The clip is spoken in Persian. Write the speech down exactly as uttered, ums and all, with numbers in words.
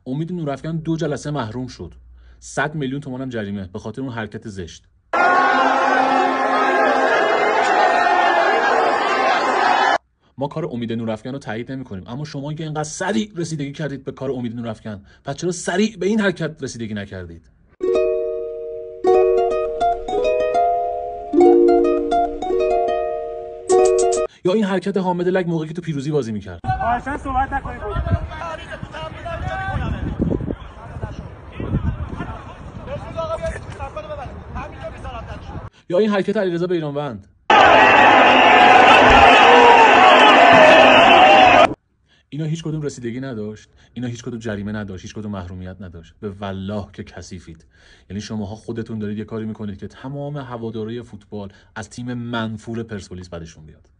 امید نورافکن دو جلسه محروم شد. صد میلیون تومان هم جریمه به خاطر اون حرکت زشت. ما کار امید نورافکن رو تایید نمی‌کنیم، اما شما که اینقدر سریع رسیدگی کردید به کار امید نورافکن، پس چرا سریع به این حرکت رسیدگی نکردید؟ یا این حرکت حامد لک موقعی که تو پیروزی بازی می‌کرد. خواهشاً صحبت نکنید. یا این حرکت علیرضا بیرانوند. اینا هیچ کدوم رسیدگی نداشت، اینا هیچ کدوم جریمه نداشت، هیچ کدوم محرومیت نداشت. به والله که کثیفید. یعنی شماها خودتون دارید یه کاری میکنید که تمام هواداری فوتبال از تیم منفور پرسپولیس بعدشون بیاد.